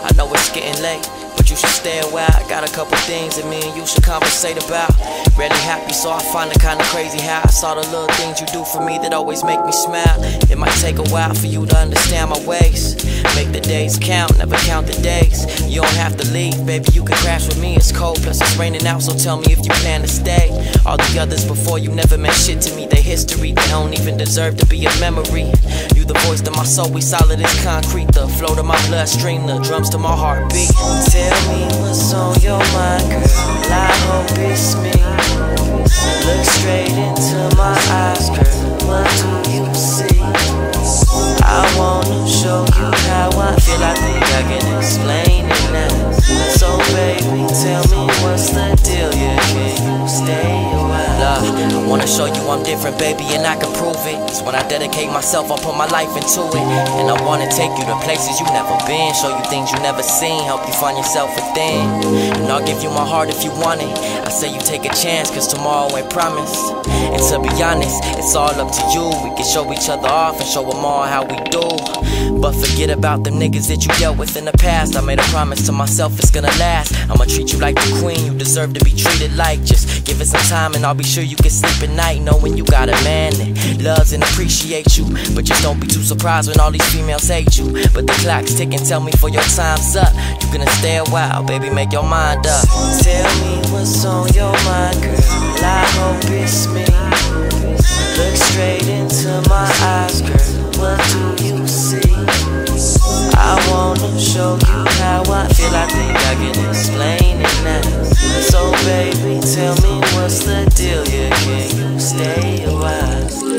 I know it's getting late, but you should stay a while. I got a couple things that me and you should conversate about. Rarely happy, so I find it kinda crazy how I saw the little things you do for me that always make me smile. It might take a while for you to understand my ways. Make the days count, never count the days. You don't have to leave, baby, you can crash with me. It's cold, plus it's raining out, so tell me if you plan to stay. All the others before you never meant shit to me. They history, they don't even deserve to be a memory. You the voice to my soul, we solid as concrete. The flow to my bloodstream, the drums to my heartbeat. Tell me what's on your mind, girl, I hope it's me. Look straight into my eyes, girl, what do you see? I wanna show you how I feel, I think I can explain it now. So baby, tell me what's the deal, yeah, can you stay a while? Love, I wanna show you I'm different, baby, and I can prove it. It's when I dedicate myself, I put my life into it. And I wanna take you to places you've never been, show you things you never seen, help you find yourself within. And I'll give you my heart if you want it. I say you take a chance, cause tomorrow ain't promised. And to be honest, it's all up to you. We can show each other off and show them all how we do. But forget about them niggas that you dealt with in the past. I made a promise to myself it's gonna last. I'ma treat you like the queen, you deserve to be treated like. Just give it some time and I'll be sure you can sleep at night, knowing you got a man that loves and appreciates you. But just don't be too surprised when all these females hate you. But the clock's ticking, tell me for your time's up. You gonna stay a while, baby, make your mind up. Tell me what's on your mind, girl, I hope it's me. Look straight into my eyes, girl, what do you see? I wanna show you how I feel, I think I can explain it now. So baby, tell me what's the deal, yeah, can you stay a while?